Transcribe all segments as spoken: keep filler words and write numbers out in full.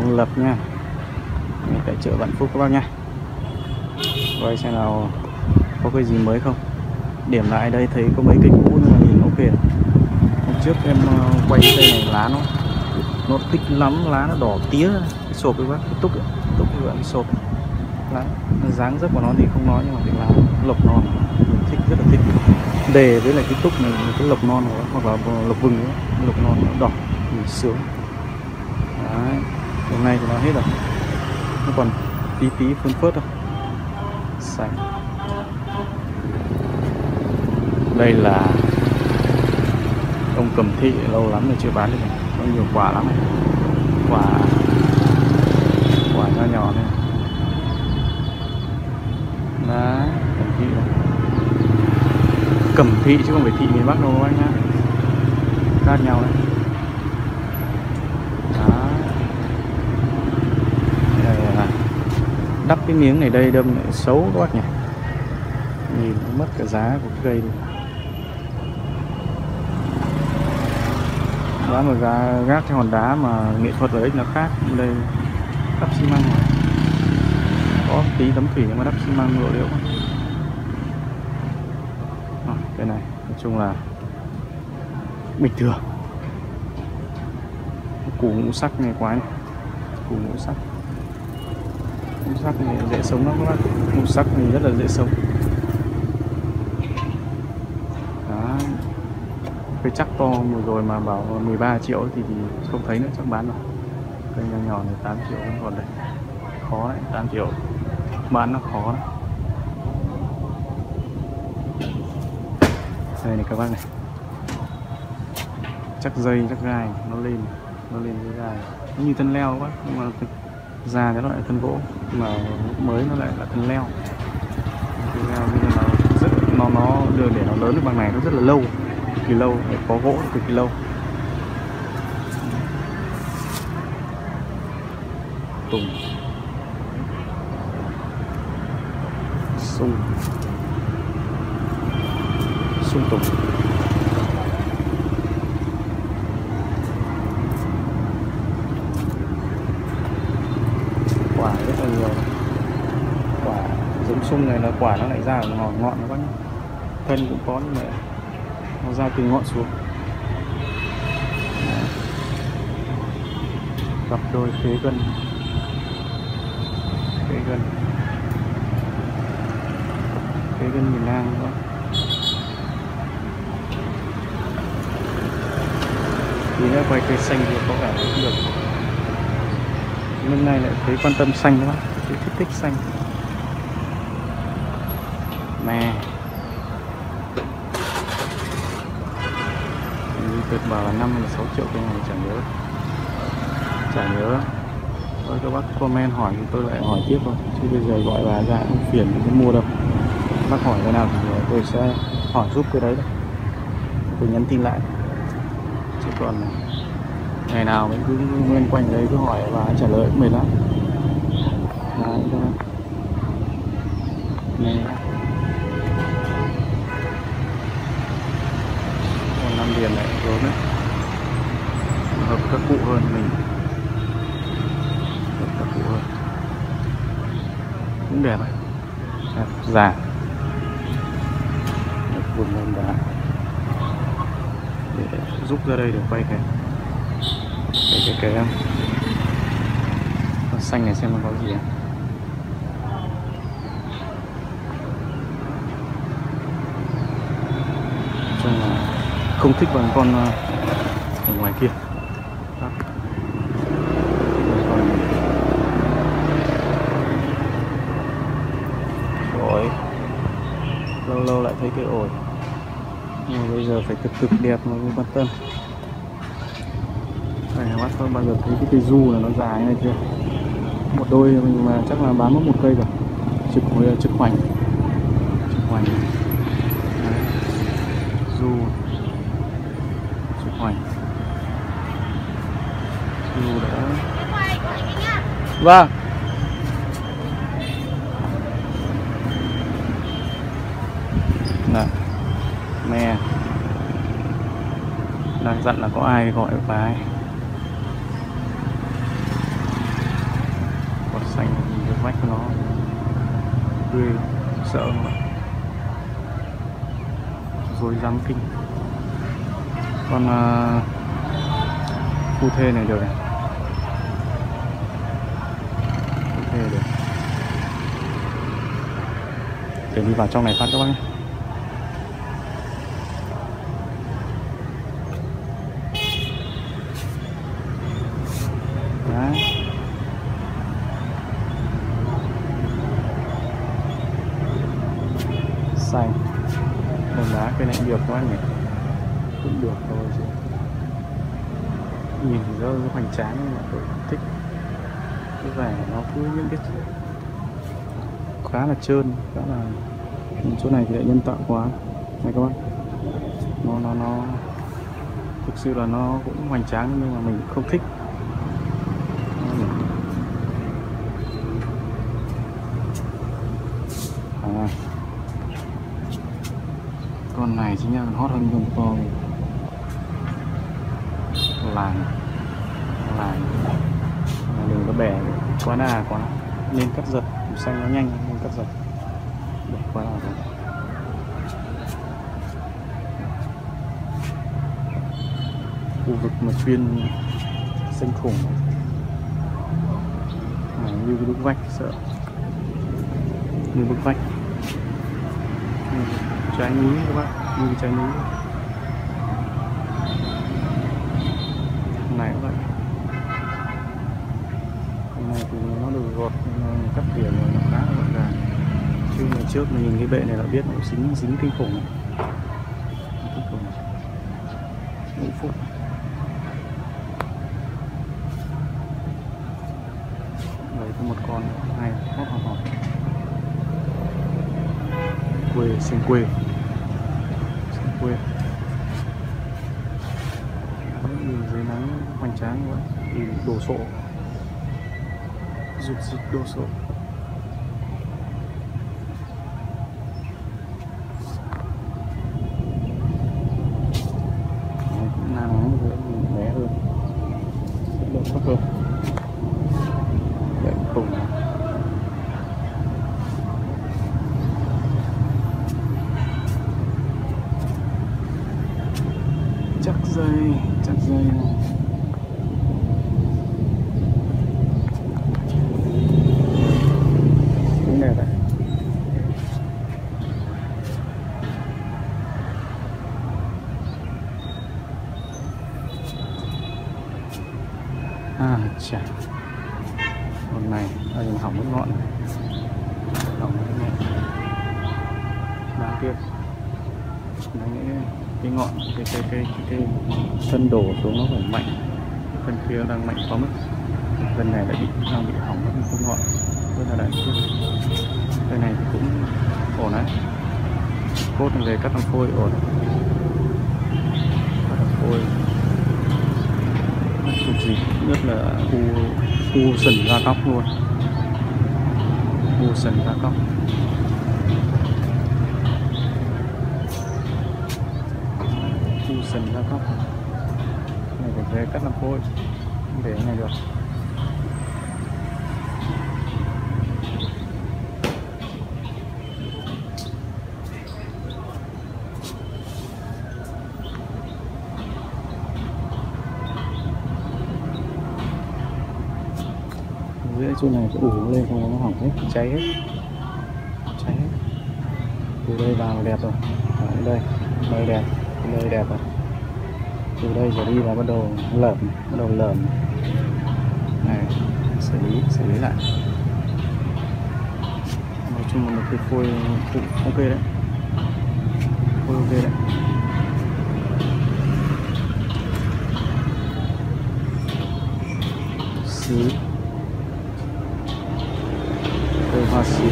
Tân Lập nha, tại chợ Vạn Phúc các bác nha. Quay xem nào có cái gì mới không. Điểm lại đây thấy có mấy cây cũ nhưng mà nhìn ok. Hôm trước em quay cây này lá nó nó thích lắm, lá nó đỏ tía, cái sộp các bác, cái túc ấy, túc gọi là sộp. Lá dáng dấp của nó thì không nói, nhưng mà cái lá lộc non mình thích, rất là thích. Đề với lại cái túc này, cái lộc non của nó, hoặc là lộc vừng ấy, lộc non nó đỏ nhìn sướng. Đấy, hôm nay thì nó hết rồi, nó còn tí tí phun phớt thôi. Xanh. Đây là ông Cẩm Thị, lâu lắm rồi chưa bán được, có nhiều quả lắm này. Quả quả nho nhỏ này. Đấy, Cẩm Thị này. Cẩm Thị chứ không phải thị miền Bắc đâu anh nhá, khác nhau đấy. Đó. Đây là đắp cái miếng này đây đâm lại xấu các bác nhỉ, nhìn mất cả giá của cây đi. Giá mà giá gác cái hòn đá mà nghệ thuật ở đấy là khác. Đây đắp xi măng rồi, có tí tấm thủy nhưng mà đắp xi măng lộ liễu. À, cái này nói chung là bình thường. Củ ngũ sắc này quá này. Củ ngũ sắc, ngũ sắc này dễ sống lắm các bác, ngũ sắc này rất là dễ sống. Đó. Cái chắc to vừa rồi mà bảo mười ba triệu thì, thì không thấy nữa, chắc bán rồi. Cây nhỏ nhỏ này tám triệu vẫn còn đây, khó đấy, tám triệu bán nó khó đấy. Đây này các bác này, chắc dây chắc gai nó lên, nó lên cái gai nó như thân leo quá, nhưng mà già nó lại thân gỗ, mà mới nó lại là thân leo. Thân leo bây giờ nó rất nó nó đưa để nó lớn được bằng này nó rất là lâu, cực kỳ lâu, để có gỗ cực kỳ lâu. Tùng, sung, sung tùng. Quả rất là nhiều. Quả giống sung này là quả nó lại ra ở ngọn ngọn nó có nhá. Thân cũng có nhưng mà nó ra từ ngọn xuống. Cặp đôi khế gân, khế gân, khế gân miền Nam đó. Tí nữa quay cây xanh thì có vẻ cũng được. Hôm nay lại thấy quan tâm xanh các bác, thấy thích thích xanh. Nè, tuyệt bảo là năm hay sáu triệu cây này, chẳng nhớ, chả nhớ. Thôi các bác comment hỏi thì tôi lại hỏi tiếp thôi, chứ bây giờ gọi bà ra không phiền thì mua đâu. Bác hỏi cái nào thì tôi sẽ hỏi giúp cái đấy, tôi nhắn tin lại. Chứ còn ngày nào mình cứ nguyên quanh đấy cứ hỏi và trả lời cũng mệt lắm. Đấy, này. Còn năm điền này rồi đấy, hợp các cụ hơn mình, hợp các cụ hơn cũng đẹp ấy, đẹp già, vùng lên đá để giúp ra đây để quay cái cái cái cái em con xanh này xem nó có gì à? Chung là không thích bằng con ở ngoài kia. Đó. Ổi, lâu lâu lại thấy cái ổi, nhưng mà bây giờ phải cực cực đẹp mà mới quan tâm. Đây bác không bao giờ thấy cái cây du là nó dài này chưa, một đôi mình mà chắc là bán mất một cây rồi. Trực trực hoành, trực hoành. Đấy. Du, trực hoành, du đã. Vâng. Này, me đang dặn là có ai gọi vài. vách của nó ghê sợ không ạ, rồi rắn kinh. Con uh, phu thê này được này, phu thê được. Để đi vào trong này phát các bác nhé. Đấy. Xanh đồng đá cây này được các bác nhỉ, cũng được thôi chứ. Nhìn thì rất là hoành tráng nhưng mà tôi thích cái vẻ nó cứ những cái khá là trơn, khá là chỗ này thì lại nhân tạo quá này các bác, nó nó nó thực sự là nó cũng hoành tráng nhưng mà mình không thích. À, con này chính là hot hơn con to làng làng, đừng có bẻ quá đà quá nên cắt giật, xanh nó nhanh nên cắt giật được quá là rồi. Khu vực mà chuyên xanh khủng à, như cái bức vách sợ, như bức vách, như trái núi các bạn, như trái núi này cũng vậy. Cái này thì nó được gọt cắt tỉa rồi, nó khá là gọn gàng. Chứ ngày trước mình nhìn cái bệ này là biết nó dính dính kinh khủng này. Kinh khủng ngũ phúc. Đấy có một con hay hót hòm hòm. Quê sinh quê, sinh quê. Nhìn dưới nắng hoành tráng quá thì đổ sộ, rụt rịch đổ sộ. Cũng nắng nắng với nhìn bé hơn, độ thấp hơn. Đấy cùng chắc dây, chắc dây cũng đẹp đấy. À chà, con này ở đây hỏng mất ngọn này, hỏng mất ngọn đáng tiếc. Đấy, cái ngọn cái cái cái cái, cái thân đổ xuống nó phải mạnh, phần kia đang mạnh quá mức, phần này lại bị đang bị hỏng mất không ngọn, rất là đáng tiếc. Cái này thì cũng ổn đấy, cốt về cắt làm phôi ổn, cắt làm phôi sụt gì rất là u u sần ra cóc luôn, u sần ra cóc. Sần ra cóc này phải về cắt làm phôi để cái này được. Dưới chỗ này sẽ ủ lên không nó hỏng hết, cháy hết, cháy hết. Từ đây vào đẹp rồi, ở đây đây đẹp, đây đẹp rồi. Từ đây trở đi là bắt đầu lởm, bắt đầu lởm này, xử lý xử lý lại. Nói chung là một cái phôi ok đấy, phôi ok đấy. Xứ cây hoa xứ.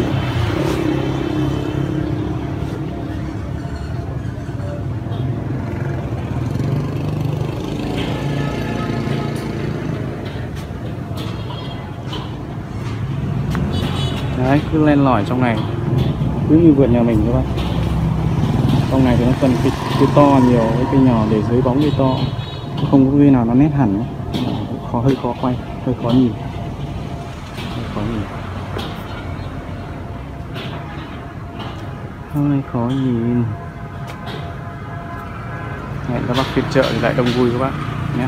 Đấy, cứ len lỏi trong này cứ như vườn nhà mình các bạn. Trong này thì nó cần cây, cây to nhiều với cây nhỏ để dưới bóng cây to, không có cây nào nó nét hẳn, khó hơi khó quay, hơi khó nhìn, hơi khó nhìn. hơi khó nhìn. Hẹn các bác phiên chợ thì lại đông vui các bác nhé.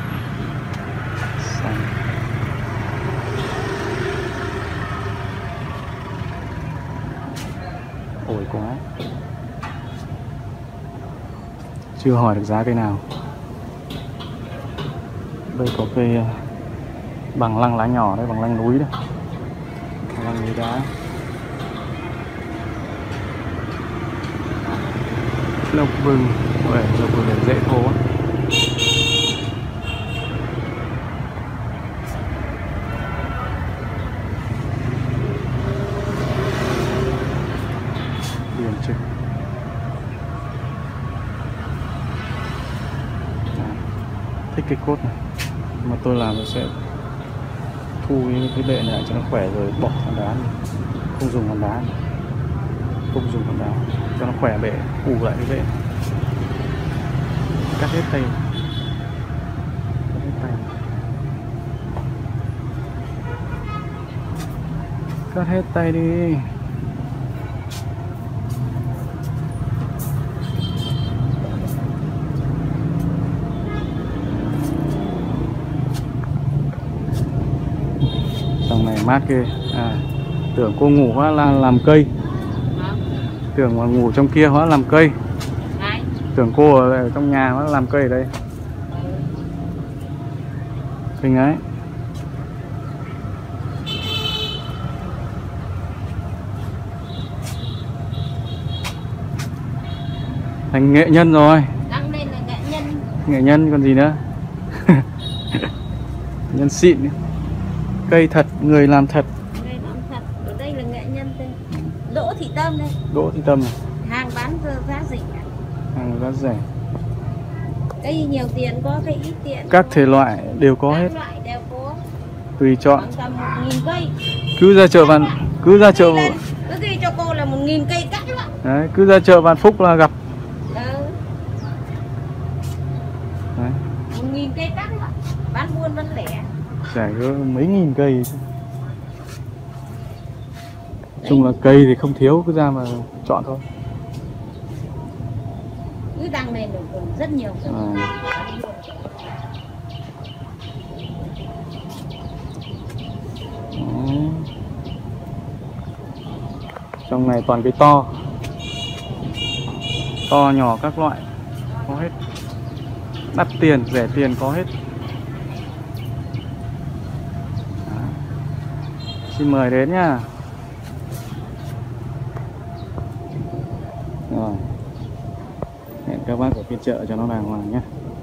Ổi quá. Chưa hỏi được giá cây nào. Đây có cây bằng lăng lá nhỏ đây, bằng lăng núi đây, bằng lăng núi đá. Lộc vừng, ôi, lộc vừng này dễ thô á. Điền trực. Thích cái cốt này, mà tôi làm tôi sẽ thu những cái bệ này cho nó khỏe rồi bỏ hòn đá này. Không dùng hòn đá này. Không dùng hòn đá cho nó khỏe bệ, ủ lại cái bệ. Cắt hết tay, cắt hết tay, cắt hết tay đi. Dòng này mát ghê. À, tưởng cô ngủ hóa là làm cây. Tưởng mà ngủ trong kia hóa làm cây. Tưởng cô ở trong nhà hóa làm cây ở đây. Kinh ấy. Thành nghệ nhân rồi. Đăng lên là nghệ nhân. Nghệ nhân còn gì nữa. Nhân xịn. Cây thật, người làm thật. Người làm thật. Ở đây là nghệ nhân đây. Đỗ Thị Tâm đây. Đỗ Thị Tâm này. Hàng bán giá rẻ. Hàng giá rẻ. Cây nhiều tiền có, cây ít tiền. Các thể loại đều có Các hết. loại đều có. Tùy chọn. Khoảng tầm một nghìn cây. Cứ ra chợ Vạn, cứ ra chợ. Cứ ghi cho cô là một nghìn cây cắt lại. Đấy, cứ ra chợ Vạn Phúc là gặp. Ừ. Đấy. Một nghìn cây cắt lại. Bán buôn bán lẻ. Rẻ có mấy nghìn cây. Chung là cây thì không thiếu, cứ ra mà chọn thôi. Cứ đằng này được rất nhiều rồi. À. Trong này toàn cây to, to nhỏ các loại có hết, đắt tiền rẻ tiền có hết. Đó. Xin mời đến nha. Rồi, hẹn các bác ở phiên chợ cho nó đàng hoàng nhé.